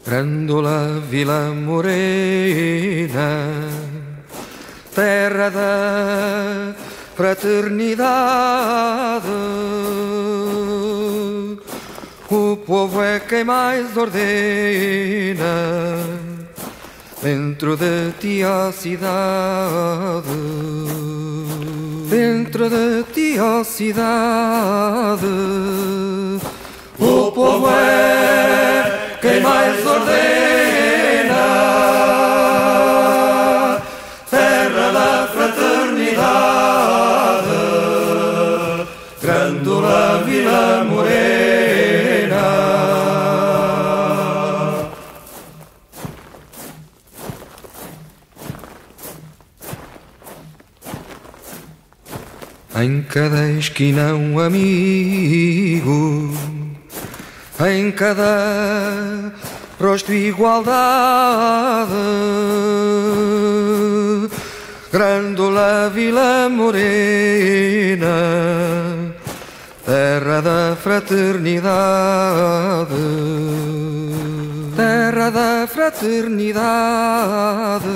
Grândola Vila Morena, terra da fraternidade, o povo é quem mais ordena dentro de ti a cidade, dentro de ti a cidade, o povo é quem mais ordena, terra da fraternidade, Grândola Vila Morena. Em cada esquina um amigo, em cada rosto igualdade, Grândola Vila Morena, terra da fraternidade, terra da fraternidade,